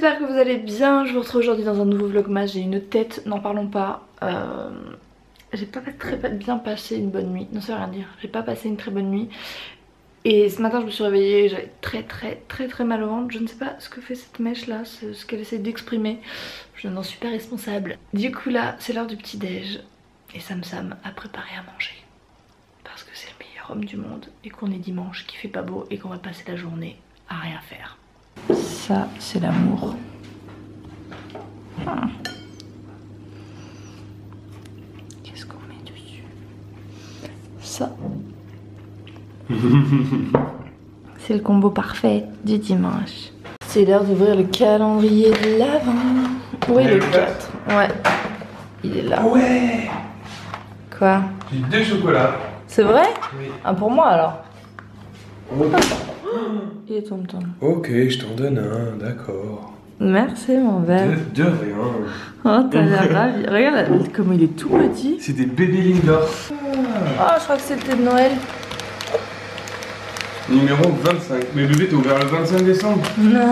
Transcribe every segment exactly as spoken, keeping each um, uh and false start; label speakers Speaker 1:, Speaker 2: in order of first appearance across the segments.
Speaker 1: j'espère que vous allez bien. Je vous retrouve aujourd'hui dans un nouveau vlogmas. J'ai une tête, n'en parlons pas. Euh... J'ai pas très bien passé une bonne nuit. Non, ça veut rien dire. J'ai pas passé une très bonne nuit. Et ce matin je me suis réveillée, j'avais très très très très mal au ventre. Je ne sais pas ce que fait cette mèche là, ce, ce qu'elle essaie d'exprimer. Je n'en suis pas responsable. Du coup là c'est l'heure du petit déj. Et Sam Sam a préparé à manger. Parce que c'est le meilleur homme du monde. Et qu'on est dimanche, qu'il fait pas beau et qu'on va passer la journée à rien faire. Ça c'est l'amour. Hum. Qu'est-ce qu'on met dessus? Ça. C'est le combo parfait du dimanche. C'est l'heure d'ouvrir le calendrier de l'Avent. Oui, le quatre. Ouais. Il est là.
Speaker 2: Ouais.
Speaker 1: Quoi?
Speaker 2: J'ai deux chocolats.
Speaker 1: C'est vrai?
Speaker 2: Oui.
Speaker 1: Ah, pour moi alors.
Speaker 2: Oh.
Speaker 1: Il est tom tom.
Speaker 2: Ok, je t'en donne un, d'accord.
Speaker 1: Merci mon verre.
Speaker 2: De, de rien.
Speaker 1: Oh, t'as l'air ravi. Regarde comment il est tout petit.
Speaker 2: C'est des bébés Lindor.
Speaker 1: Oh, je crois que c'était de Noël.
Speaker 2: Numéro vingt-cinq. Mais bébé, t'as ouvert le vingt-cinq décembre.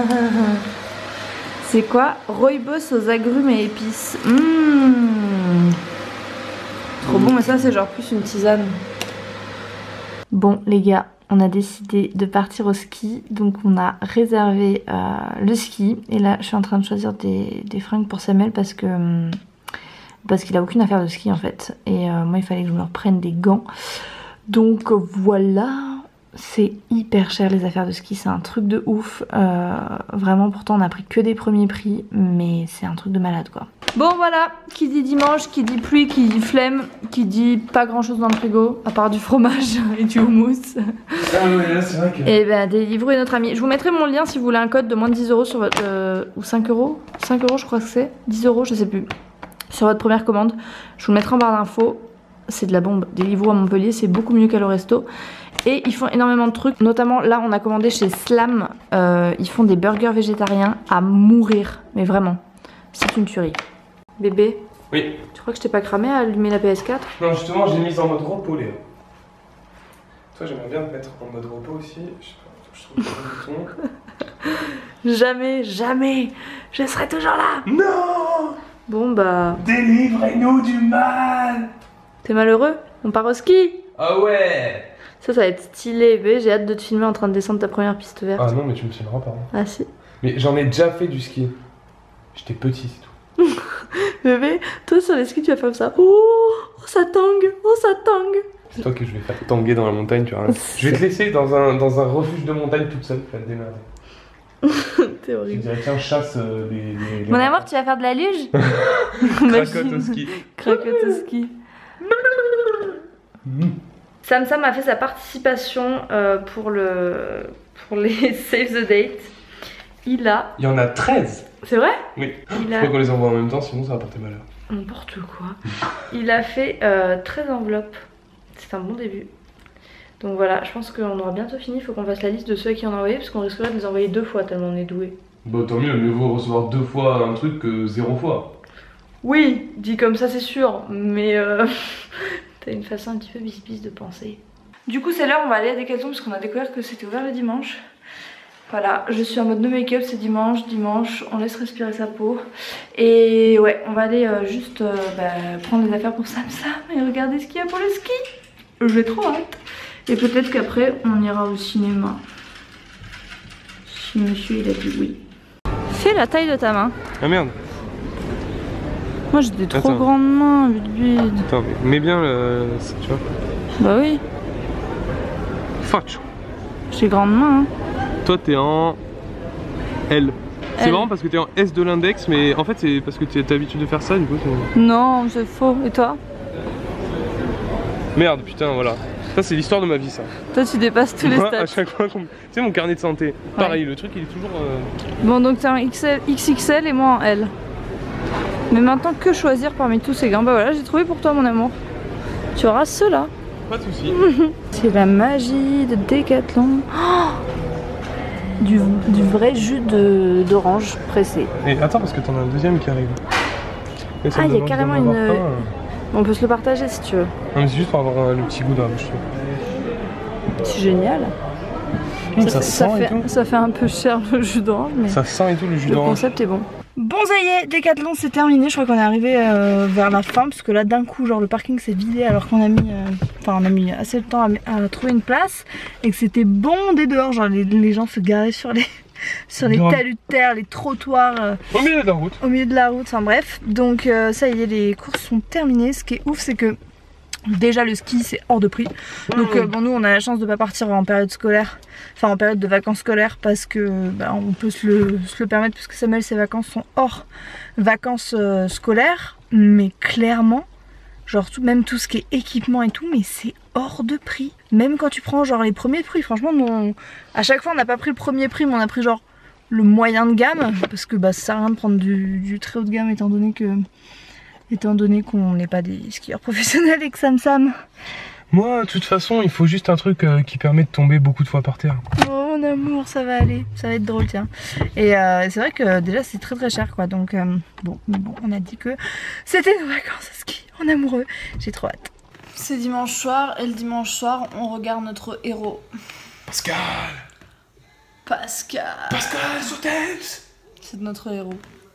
Speaker 1: C'est quoi? Rooibos aux agrumes et épices. Mmh. Trop bon, mais ça c'est genre plus une tisane. Bon les gars, on a décidé de partir au ski. Donc on a réservé euh, le ski. Et là je suis en train de choisir des, des fringues pour Samuel parce que parce qu'il a aucune affaire de ski en fait. Et euh, moi il fallait que je me reprenne des gants. Donc voilà. C'est hyper cher les affaires de ski, c'est un truc de ouf. Euh, vraiment, pourtant on a pris que des premiers prix, mais c'est un truc de malade quoi. Bon voilà, qui dit dimanche, qui dit pluie, qui dit flemme, qui dit pas grand chose dans le frigo, à part du fromage et du houmous.
Speaker 2: Ah ouais, là c'est vrai que...
Speaker 1: Et ben Deliveroo est notre ami. Je vous mettrai mon lien si vous voulez un code de moins de dix euros sur votre... Euh, ou cinq euros cinq euros je crois que c'est, dix euros je sais plus. Sur votre première commande, je vous le mettrai en barre d'infos. C'est de la bombe. Deliveroo à Montpellier, c'est beaucoup mieux qu'à l'Oresto. Et ils font énormément de trucs. Notamment, là, on a commandé chez Slam. Euh, ils font des burgers végétariens à mourir. Mais vraiment, c'est une tuerie. Bébé?
Speaker 2: Oui.
Speaker 1: Tu crois que je t'ai pas cramé à allumer la P S quatre?
Speaker 2: Non, justement, j'ai mis en mode repos, Léa. Toi, j'aimerais bien te mettre en mode repos aussi. Je sais pas, je trouve que le bouton.
Speaker 1: Jamais, jamais. Je serai toujours là.
Speaker 2: Non!
Speaker 1: Bon, bah...
Speaker 2: Délivrez-nous du mal!
Speaker 1: T'es malheureux? On part au ski?
Speaker 2: Ah ouais!
Speaker 1: Ça, ça va être stylé, bébé. J'ai hâte de te filmer en train de descendre ta première piste verte.
Speaker 2: Ah non, mais tu me filmeras pas.
Speaker 1: Ah si.
Speaker 2: Mais j'en ai déjà fait du ski. J'étais petit, c'est tout.
Speaker 1: Bébé, toi sur les skis, tu vas faire ça. Oh, oh ça tangue, oh ça tangue.
Speaker 2: C'est toi que je vais faire tanguer dans la montagne, tu vois. Je vais te laisser dans un, dans un refuge de montagne toute seule, tu vas te démerder.
Speaker 1: T'es
Speaker 2: Je
Speaker 1: horrible.
Speaker 2: dirais, tiens, chasse euh, les, les, les...
Speaker 1: Mon amour, tu vas faire de la luge?
Speaker 2: Cracotte au ski.
Speaker 1: Cracotte au ski.
Speaker 2: Mmh.
Speaker 1: Sam Sam a fait sa participation euh, pour, le, pour les Save the Date. Il a...
Speaker 2: Il y en a treize.
Speaker 1: C'est vrai?
Speaker 2: Oui.
Speaker 1: Il
Speaker 2: Je
Speaker 1: a...
Speaker 2: crois qu'on les envoie en même temps, sinon ça va porter malheur.
Speaker 1: N'importe quoi. Il a fait euh, treize enveloppes. C'est un bon début. Donc voilà, je pense qu'on aura bientôt fini. Il faut qu'on fasse la liste de ceux qui en ont envoyé, parce qu'on risquerait de les envoyer deux fois tellement on est doué.
Speaker 2: Bah tant mieux, mieux vaut recevoir deux fois un truc que zéro fois.
Speaker 1: Oui, dit comme ça c'est sûr, mais euh, t'as une façon un petit peu bis-bis de penser. Du coup c'est l'heure, on va aller à Decathlon parce qu'on a découvert que c'était ouvert le dimanche. Voilà, je suis en mode no make-up, c'est dimanche, dimanche, on laisse respirer sa peau. Et ouais, on va aller euh, juste euh, bah, prendre des affaires pour Sam Sam et regarder ce qu'il y a pour le ski. J'ai trop hâte. Et peut-être qu'après on ira au cinéma. Si monsieur il a dit oui. Fais la taille de ta main.
Speaker 2: Ah merde.
Speaker 1: Moi j'ai des trop
Speaker 2: Attends.
Speaker 1: grandes mains, vite vite.
Speaker 2: Attends, mais mets bien le... tu vois.
Speaker 1: Bah oui,
Speaker 2: Fuck.
Speaker 1: j'ai grandes mains. Hein.
Speaker 2: Toi t'es en L. C'est
Speaker 1: L.
Speaker 2: marrant parce que t'es en S de l'index, mais en fait c'est parce que t'as l'habitude de faire ça, du coup c'est...
Speaker 1: Non, c'est faux. Et toi?
Speaker 2: Merde, putain, voilà. Ça c'est l'histoire de ma vie, ça.
Speaker 1: Toi tu dépasses tous les
Speaker 2: Moi,
Speaker 1: stats.
Speaker 2: à chaque fois qu'on... Tu sais, mon carnet de santé. Pareil, le truc il est toujours... Euh...
Speaker 1: Bon donc t'es en X L, X X L et moi en L. Mais maintenant que choisir parmi tous ces gants? Bah voilà, j'ai trouvé pour toi mon amour. Tu auras ceux-là.
Speaker 2: Pas de soucis.
Speaker 1: C'est la magie de Decathlon. Oh, du, du vrai jus d'orange pressé.
Speaker 2: Et attends, parce que t'en as un deuxième qui arrive. Et ça
Speaker 1: Ah,
Speaker 2: me
Speaker 1: il y a
Speaker 2: demande
Speaker 1: carrément
Speaker 2: d'en avoir
Speaker 1: une-
Speaker 2: pas, euh.
Speaker 1: On peut se le partager si tu veux.
Speaker 2: Non mais c'est juste pour avoir euh, le petit goût dans la bouche.
Speaker 1: C'est génial.
Speaker 2: Mmh,
Speaker 1: ça,
Speaker 2: ça,
Speaker 1: ça,
Speaker 2: sent
Speaker 1: fait,
Speaker 2: et tout.
Speaker 1: ça fait un peu cher le jus d'orange, mais
Speaker 2: ça sent et tout le jus
Speaker 1: le
Speaker 2: d'orange.
Speaker 1: concept est bon. Bon ça y est, Décathlon c'est terminé, je crois qu'on est arrivé euh, vers la fin parce que là d'un coup genre le parking s'est vidé alors qu'on a mis euh, enfin on a mis assez de temps à, à trouver une place et que c'était bondé dehors, genre les, les gens se garaient sur les sur les
Speaker 2: Grave.
Speaker 1: talus de terre, les trottoirs euh,
Speaker 2: Au milieu de la route.
Speaker 1: au milieu de la route, enfin bref. Donc euh, ça y est, les courses sont terminées. Ce qui est ouf c'est que déjà le ski c'est hors de prix. Donc euh, bon nous on a la chance de pas partir en période scolaire, enfin en période de vacances scolaires parce que bah, on peut se le, se le permettre puisque Samuel ses vacances sont hors vacances euh, scolaires. Mais clairement, genre tout, même tout ce qui est équipement et tout, mais c'est hors de prix. Même quand tu prends genre les premiers prix, franchement nous, on, à chaque fois on n'a pas pris le premier prix mais on a pris genre le moyen de gamme parce que bah ça sert à rien de prendre du, du très haut de gamme étant donné que étant donné qu'on n'est pas des skieurs professionnels et que Sam Sam.
Speaker 2: Moi, de toute façon, il faut juste un truc euh, qui permet de tomber beaucoup de fois par terre.
Speaker 1: Oh mon amour, ça va aller, ça va être drôle tiens. Et euh, c'est vrai que déjà c'est très très cher quoi, donc euh, bon, mais bon, on a dit que c'était nos vacances à ski en amoureux, j'ai trop hâte. C'est dimanche soir et le dimanche soir on regarde notre héros.
Speaker 2: Pascal
Speaker 1: Pascal
Speaker 2: Pascal sur Thames.
Speaker 1: C'est notre héros.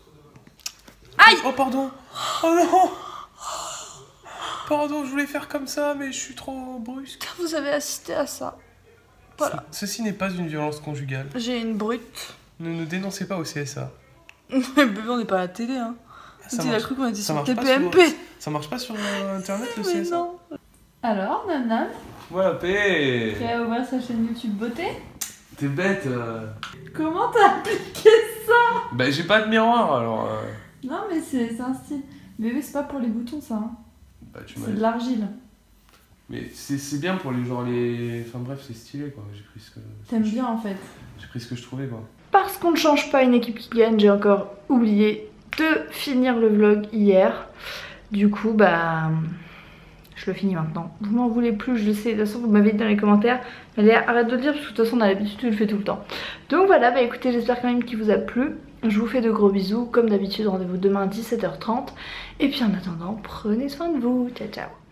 Speaker 1: Aïe.
Speaker 2: Oh pardon. Oh non. Pardon, je voulais faire comme ça, mais je suis trop brusque.
Speaker 1: Car vous avez assisté à ça. Voilà.
Speaker 2: Ce- ceci n'est pas une violence conjugale.
Speaker 1: J'ai une brute.
Speaker 2: Ne nous dénoncez pas au C S A.
Speaker 1: Mais bébé, on n'est pas à la télé hein.
Speaker 2: Ça
Speaker 1: Tu as
Speaker 2: marche-
Speaker 1: cru qu'on était
Speaker 2: ça
Speaker 1: sur
Speaker 2: marche pas
Speaker 1: T P M P.
Speaker 2: sur- Ça marche pas sur euh, internet le
Speaker 1: Mais
Speaker 2: C S A.
Speaker 1: non. Alors, Nana,
Speaker 2: Voilà, paix.
Speaker 1: prêt à ouvrir sa chaîne YouTube beauté?
Speaker 2: T'es bête. Euh...
Speaker 1: Comment t'as appliqué ça?
Speaker 2: Bah j'ai pas de miroir alors. Euh...
Speaker 1: Non mais c'est un style. Bébé, c'est pas pour les boutons ça. Hein.
Speaker 2: Bah tu
Speaker 1: C'est
Speaker 2: m'as.
Speaker 1: de l'argile.
Speaker 2: Mais c'est bien pour les genre les. Enfin bref, c'est stylé quoi. J'ai pris ce que.
Speaker 1: T'aimes bien en fait.
Speaker 2: J'ai pris ce que je trouvais quoi.
Speaker 1: Parce qu'on ne change pas une équipe qui gagne, j'ai encore oublié de finir le vlog hier. Du coup, bah... je le finis maintenant. Vous m'en voulez plus, je le sais. De toute façon, vous m'avez dit dans les commentaires. Mais Léa, arrête de le dire parce que de toute façon, on a l'habitude, tu le fais tout le temps. Donc voilà, bah écoutez, j'espère quand même qu'il vous a plu. Je vous fais de gros bisous. Comme d'habitude, rendez-vous demain à dix-sept heures trente. Et puis en attendant, prenez soin de vous. Ciao, ciao.